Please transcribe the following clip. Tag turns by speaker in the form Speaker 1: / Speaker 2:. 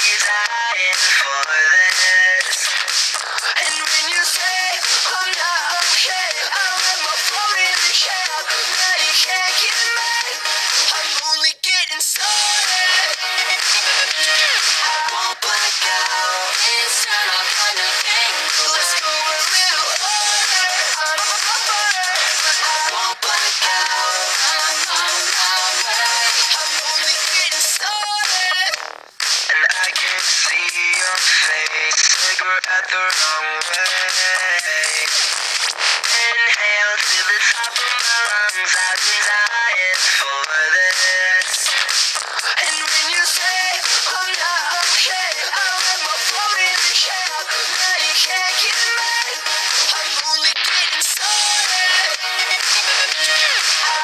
Speaker 1: dying for this. And when you say I'm not okay, I let my phone in the cab. Now you can't get mad. I'm only getting started. I won't black out. It's not my kind of thing. Let's go a little harder. I won't black out. I'm only getting started. And I can see your face, cigarette the